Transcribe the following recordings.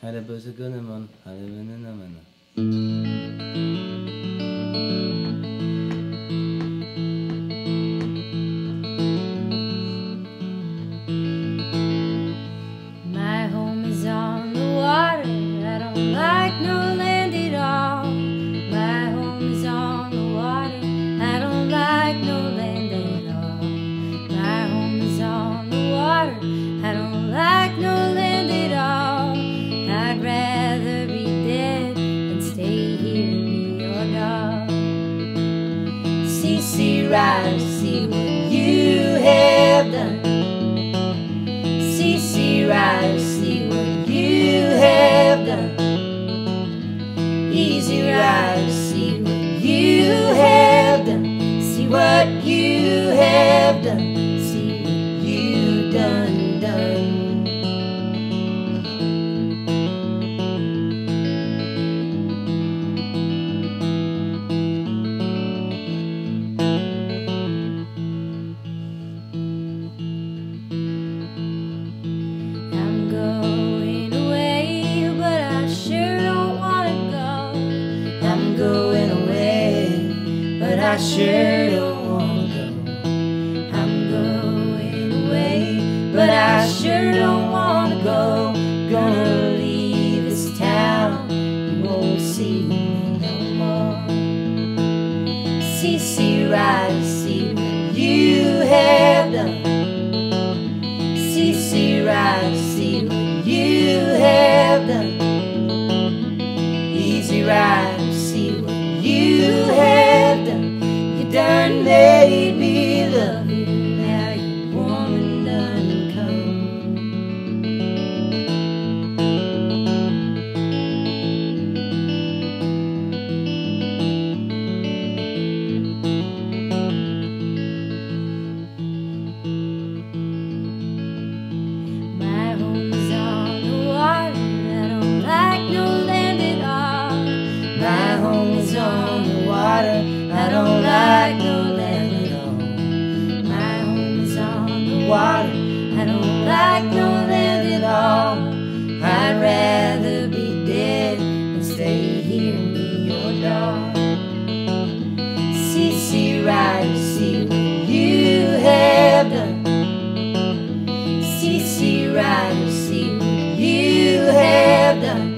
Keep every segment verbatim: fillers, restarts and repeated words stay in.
Had a buzz a gun man, had a man. My home is on the water, I don't like no land at all. My home is on the water, I don't like no land at all. My home is on the water, I don't like no land at all. I'd rather be dead than stay here and be your dog. See, see, Ryder, see what you have done. See, see, Ryder, see what you have done. Easy, Ryder, see what you have done. See what you have done. See what you done, done. I'm going away, but I sure don't want to go. I'm going away, but I sure don't want to go. I'm going away, but I sure don't want to go. Gonna leave this town, you won't see me no more. See, see, Ryder, see what you have done. See, see, Ryder, see what you have done. Easy, Ryder, see what you have done. You done made me love you, now your woman done come. My home is on the water, I don't like no land at all. My home is on the water, I don't like no land at all. My home is on the water, I don't like no land at all. I'd rather be dead than stay here and be your dog. See, see, Ryder, see what you have done. See, see, Ryder, see what you have done.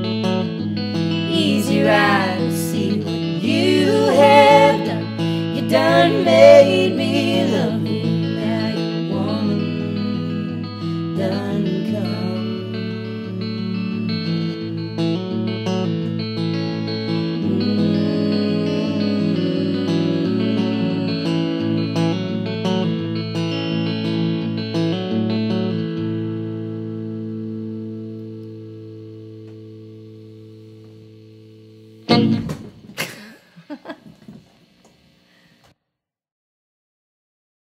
Easy, Ryder, see what you have done. You done made me love you, now your woman done come. Mm.